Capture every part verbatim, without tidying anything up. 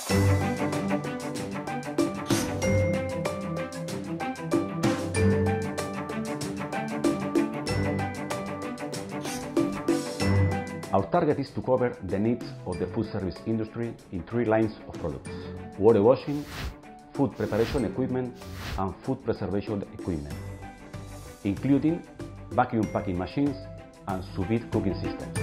Our target is to cover the needs of the food service industry in three lines of products: water washing, food preparation equipment, and food preservation equipment, including vacuum packing machines and sous vide cooking systems.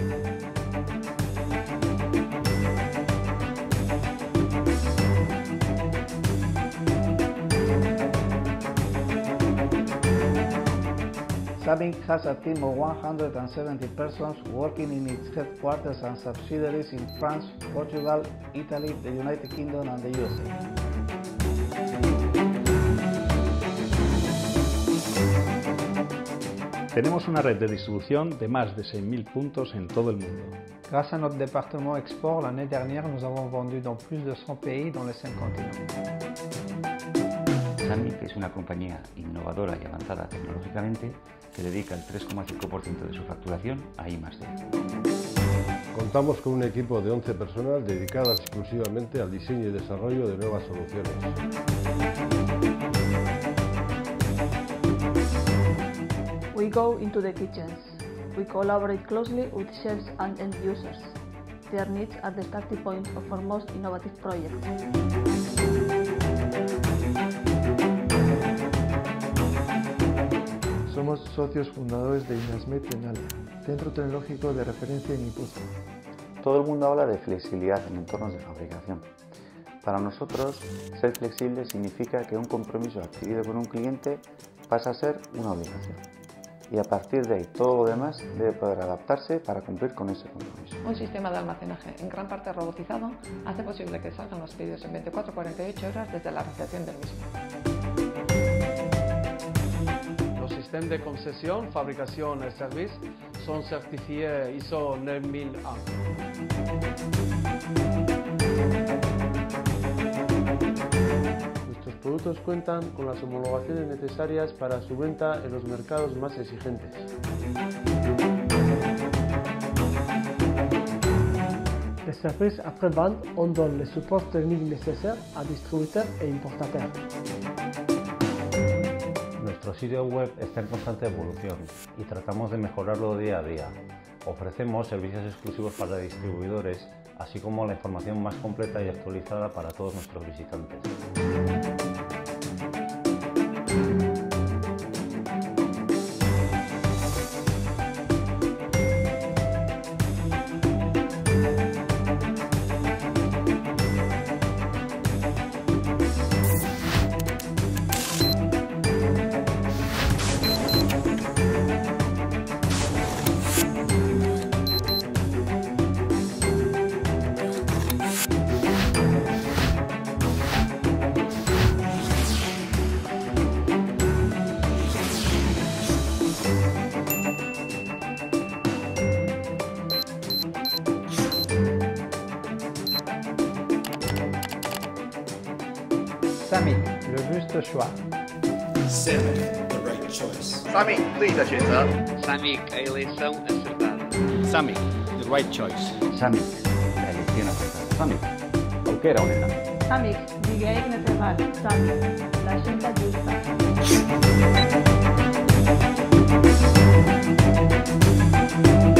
SAMIC has a team of one hundred seventy persons working in its headquarters and subsidiaries in France, Portugal, Italy, the United Kingdom and the U S A. Tenemos una red de distribución de más de seis mil puntos en todo el mundo. Grâce à notre département export, l'année dernière, nous avons vendu dans plus de cent pays dans les cinq continents. SAMIC es una compañía innovadora y avanzada tecnológicamente que dedica el tres coma cinco por ciento de su facturación a I más D. Contamos con un equipo de once personas dedicadas exclusivamente al diseño y desarrollo de nuevas soluciones. We go into the kitchens. We collaborate closely with chefs and end users. Their needs are the starting point of our most innovative projects. Somos socios fundadores de INASMED Tenal, centro tecnológico de referencia en Guipúzcoa. Todo el mundo habla de flexibilidad en entornos de fabricación. Para nosotros, ser flexible significa que un compromiso adquirido con un cliente pasa a ser una obligación. Y a partir de ahí, todo lo demás debe poder adaptarse para cumplir con ese compromiso. Un sistema de almacenaje en gran parte robotizado hace posible que salgan los pedidos en veinticuatro a cuarenta y ocho horas desde la recepción del mismo. Los sistemas de concesión, fabricación y servicio son certificados I S O nueve mil uno. Nuestros productos cuentan con las homologaciones necesarias para su venta en los mercados más exigentes. Les services après-vente ont donné le support technique nécessaire à distributeurs et importateurs. Nuestro sitio web está en constante evolución y tratamos de mejorarlo día a día. Ofrecemos servicios exclusivos para distribuidores, así como la información más completa y actualizada para todos nuestros visitantes. SAMIC, le juste choix. SAMIC, the right choice. SAMIC, 对的选择。 SAMIC, a eleição acertada. SAMIC, the right choice. SAMIC, la elección acertada. SAMIC, aukera honeta. SAMIC, die geeignete Wahl. SAMIC, la scelta giusta.